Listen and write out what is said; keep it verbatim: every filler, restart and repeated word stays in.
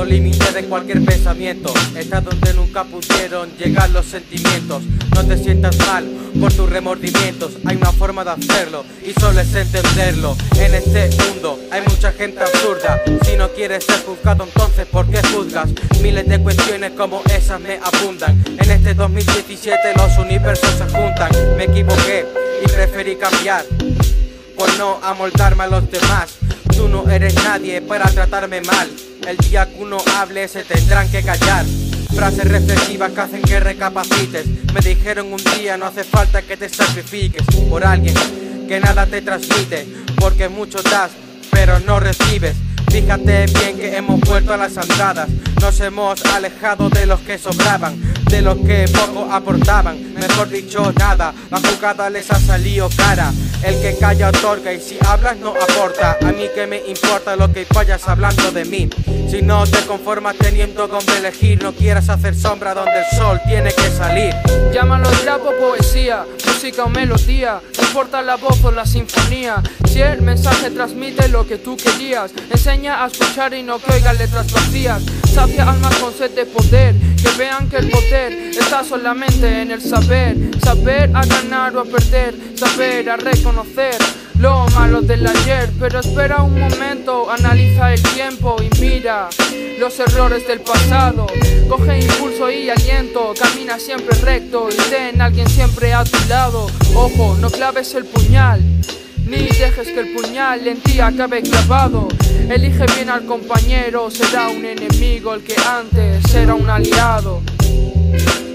límite de cualquier pensamiento. Está donde nunca pudieron llegar los sentimientos. No te sientas mal por tus remordimientos. Hay una forma de hacerlo y solo es entenderlo. En este mundo hay mucha gente absurda. Si no quieres ser juzgado, entonces ¿por qué juzgas? Miles de cuestiones como esas me abundan. En este dos mil diecisiete los universos se juntan. Me equivoqué y preferí cambiar por no amoldarme a los demás. Tú no eres nadie para tratarme mal. El día que uno hable se tendrán que callar. Frases reflexivas que hacen que recapacites. Me dijeron un día no hace falta que te sacrifiques por alguien que nada te transmite, porque mucho das pero no recibes. Fíjate bien que hemos vuelto a las andadas. Nos hemos alejado de los que sobraban, de los que poco aportaban. Mejor dicho, nada, la jugada les ha salido cara. El que calla otorga y si hablas no aporta. A mí que me importa lo que vayas hablando de mí. Si no te conformas teniendo con elegir, no quieras hacer sombra donde el sol tiene que salir. Llámalo rap o poesía, música o melodía, no importa la voz o la sinfonía. Si el mensaje transmite lo que tú querías, enseña a escuchar y no que oigan letras vacías. Sacia almas con sed de poder, que vean que el poder está solamente en el saber. Saber a ganar o a perder, saber a reconocer lo malo del ayer. Pero espera un momento, analiza el tiempo y mira los errores del pasado. Coge impulso y aliento, camina siempre recto y ten a alguien siempre a tu lado. Ojo, no claves el puñal, ni dejes que el puñal en ti acabe clavado. Elige bien al compañero, será un enemigo el que antes era un aliado.